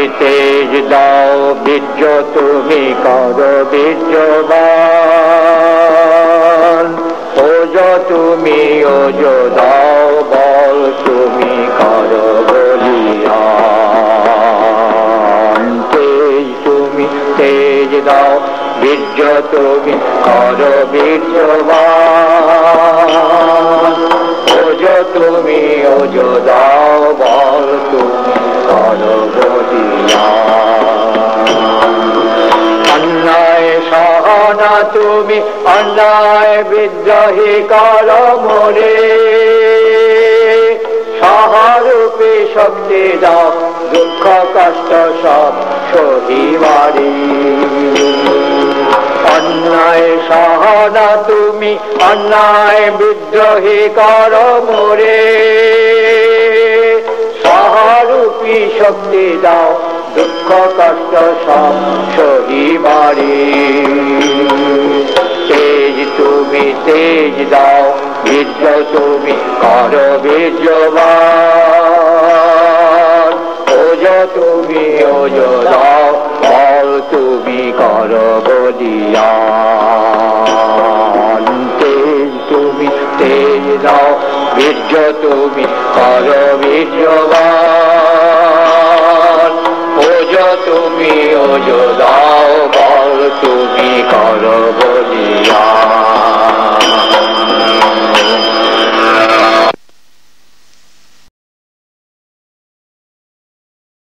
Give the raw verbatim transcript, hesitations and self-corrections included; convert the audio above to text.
তেজ দাও বীর্য তুমি করো বীর্যবান, ওজ তুমি ওজ দাও বল তুমি করো বলিয়ান। তেজ তুমি তেজ দাও বীর্য তুমি করো বীর্যবান, ওজ তুমি ওজ দাও বল তুমি করো বলিয়ান। অন্যায় সহনা তুমি অন্যায় বিদ্রোহী করো মোরে, সহরূপে শক্তি দাও দুঃখ কষ্ট সব সহিবারি। অন্যায় সহনা তুমি অন্যায় বিদ্রোহী করো মোরে, সহরূপী শক্তি দাও দুঃখ কষ্ট সব সহিবারি। তেজ তুমি তেজ দাও বীর্য তুমি করো বীর্যবান, ওজ তুমি ওজ দাও বল তুমি করো বলিয়ান। তেজ তুমি তেজ দাও বীর্য তুমি করো বীর্যবান, ওজ তুমি ওজ দাও